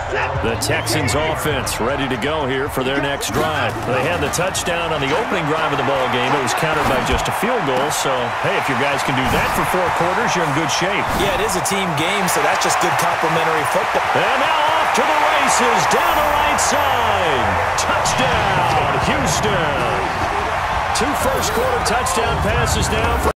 The Texans offense ready to go here for their next drive. They had the touchdown on the opening drive of the ball game. It was countered by just a field goal. So, hey, if your guys can do that for 4 quarters, you're in good shape. Yeah, it is a team game, so that's just good complementary football. And now off to the races down the right side. Touchdown, Houston. 2 first-quarter touchdown passes now for